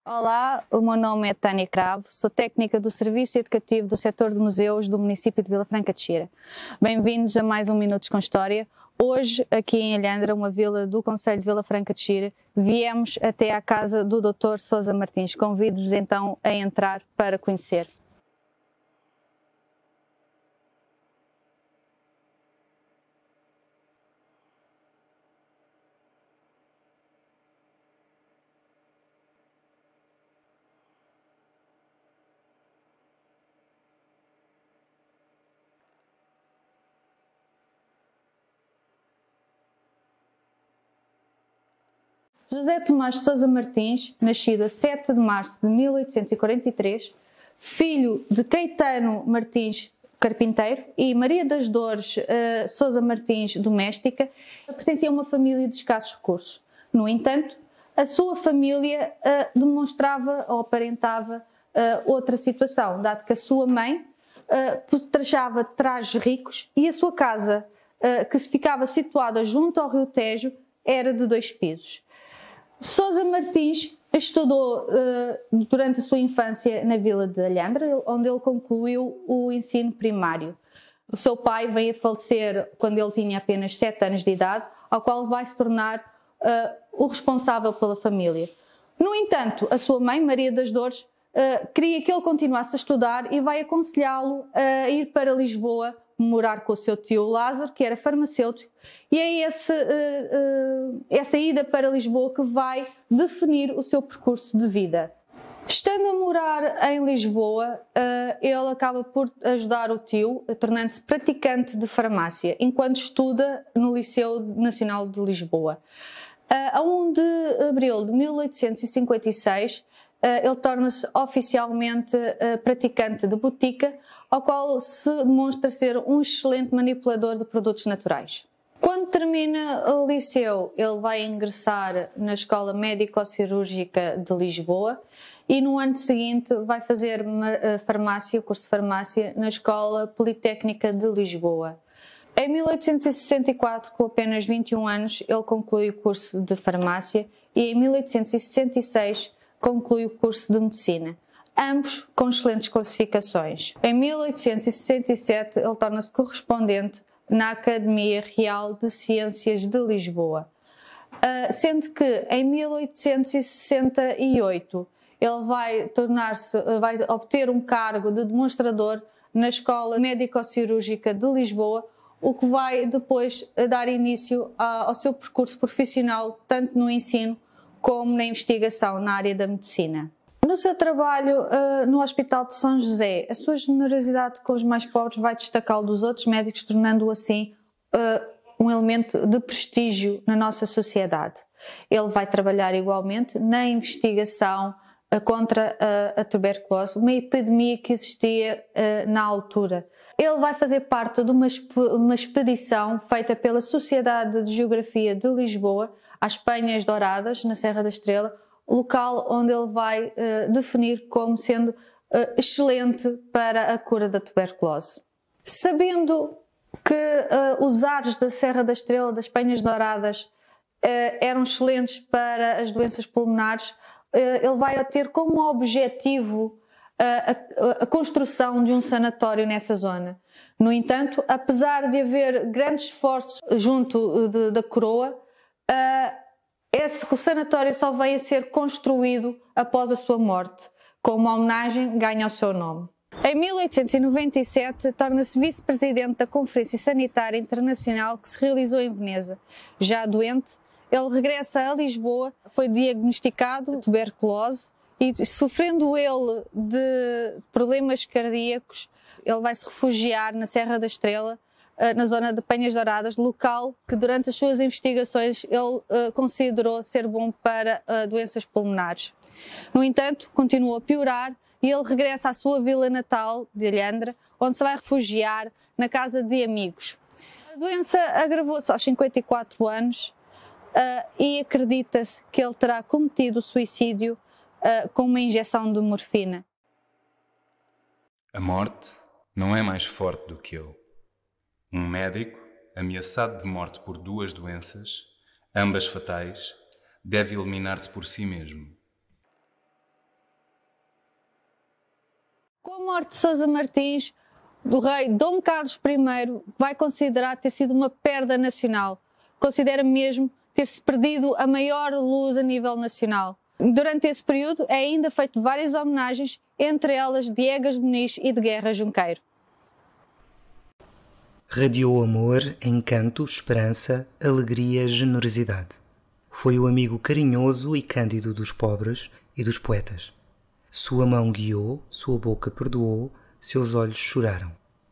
Olá, o meu nome é Tânia Cravo, sou técnica do Serviço Educativo do Setor de Museus do município de Vila Franca de Xira. Bem-vindos a mais um Minutos com História. Hoje, aqui em Alhandra, uma vila do concelho de Vila Franca de Xira, viemos até à casa do Dr. Sousa Martins. Convido-vos então a entrar para conhecer. José Tomás de Sousa Martins, nascido a 7 de março de 1843, filho de Caetano Martins carpinteiro e Maria das Dores Sousa Martins doméstica, pertencia a uma família de escassos recursos. No entanto, a sua família demonstrava ou aparentava outra situação, dado que a sua mãe trajava trajes ricos e a sua casa, que ficava situada junto ao Rio Tejo, era de 2 pisos. Sousa Martins estudou durante a sua infância na vila de Alhandra, onde ele concluiu o ensino primário. O seu pai veio a falecer quando ele tinha apenas 7 anos de idade, ao qual vai se tornar o responsável pela família. No entanto, a sua mãe, Maria das Dores, queria que ele continuasse a estudar e vai aconselhá-lo a ir para Lisboa morar com o seu tio Lázaro, que era farmacêutico, e é essa ida para Lisboa que vai definir o seu percurso de vida. Estando a morar em Lisboa, ele acaba por ajudar o tio, tornando-se praticante de farmácia, enquanto estuda no Liceu Nacional de Lisboa. A 1 de abril de 1856, ele torna-se oficialmente praticante de botica, ao qual se demonstra ser um excelente manipulador de produtos naturais. Quando termina o liceu, ele vai ingressar na Escola Médico-Cirúrgica de Lisboa e no ano seguinte vai fazer farmácia, curso de farmácia, na Escola Politécnica de Lisboa. Em 1864, com apenas 21 anos, ele conclui o curso de farmácia e em 1866 conclui o curso de medicina, ambos com excelentes classificações. Em 1867, ele torna-se correspondente na Academia Real de Ciências de Lisboa, sendo que em 1868 ele vai obter um cargo de demonstrador na Escola Médico-Cirúrgica de Lisboa, o que vai depois dar início ao seu percurso profissional, tanto no ensino como na investigação na área da medicina. No seu trabalho no Hospital de São José, a sua generosidade com os mais pobres vai destacá-lo dos outros médicos, tornando-o assim um elemento de prestígio na nossa sociedade. Ele vai trabalhar igualmente na investigação contra a tuberculose, uma epidemia que existia na altura. Ele vai fazer parte de uma expedição feita pela Sociedade de Geografia de Lisboa às Penhas Douradas, na Serra da Estrela, local onde ele vai definir como sendo excelente para a cura da tuberculose. Sabendo que os ares da Serra da Estrela, das Penhas Douradas, eram excelentes para as doenças pulmonares, ele vai ter como objetivo a construção de um sanatório nessa zona. No entanto, apesar de haver grandes esforços junto da coroa, o sanatório só veio a ser construído após a sua morte. Com uma homenagem, ganha o seu nome. Em 1897, torna-se vice-presidente da Conferência Sanitária Internacional que se realizou em Veneza. Já doente, ele regressa a Lisboa, foi diagnosticado de tuberculose e, sofrendo ele de problemas cardíacos, ele vai se refugiar na Serra da Estrela, na zona de Penhas Douradas, local que durante as suas investigações ele considerou ser bom para doenças pulmonares. No entanto, continua a piorar e ele regressa à sua vila natal de Alhandra, onde se vai refugiar na casa de amigos. A doença agravou-se aos 54 anos e acredita-se que ele terá cometido suicídio com uma injeção de morfina. A morte não é mais forte do que eu. Um médico, ameaçado de morte por 2 doenças, ambas fatais, deve eliminar-se por si mesmo. Com a morte de Sousa Martins, o rei Dom Carlos I vai considerar ter sido uma perda nacional. Considera mesmo ter-se perdido a maior luz a nível nacional. Durante esse período é ainda feito várias homenagens, entre elas de Egas Muniz e de Guerra Junqueiro. Radiou amor, encanto, esperança, alegria, generosidade. Foi o amigo carinhoso e cândido dos pobres e dos poetas. Sua mão guiou, sua boca perdoou, seus olhos choraram.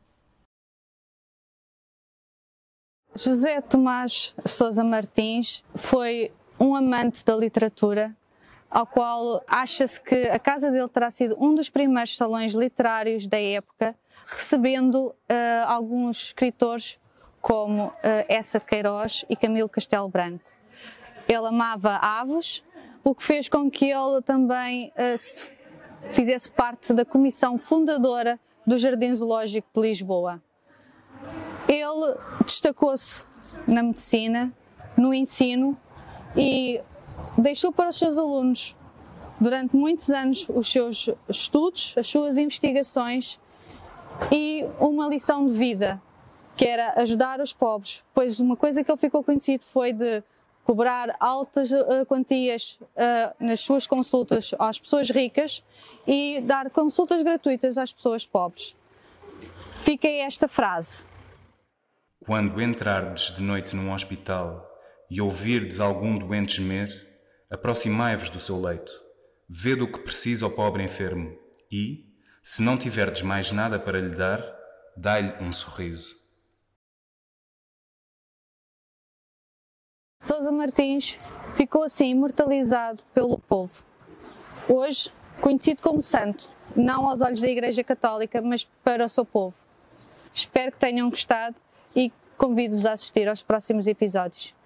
José Tomás Sousa Martins foi um amante da literatura, ao qual acha-se que a casa dele terá sido um dos primeiros salões literários da época, recebendo alguns escritores como Eça de Queiroz e Camilo Castelo Branco. Ele amava aves, o que fez com que ele também fizesse parte da comissão fundadora do Jardim Zoológico de Lisboa. Ele destacou-se na medicina, no ensino e deixou para os seus alunos, durante muitos anos, os seus estudos, as suas investigações e uma lição de vida, que era ajudar os pobres, pois uma coisa que ele ficou conhecido foi de cobrar altas quantias nas suas consultas às pessoas ricas e dar consultas gratuitas às pessoas pobres. Fica aí esta frase. Quando entrardes de noite num hospital e ouvirdes algum doente gemer, aproximai-vos do seu leito, vede o que precisa o pobre enfermo e, se não tiverdes mais nada para lhe dar, dai-lhe um sorriso. Sousa Martins ficou assim imortalizado pelo povo. Hoje, conhecido como santo, não aos olhos da Igreja Católica, mas para o seu povo. Espero que tenham gostado e convido-vos a assistir aos próximos episódios.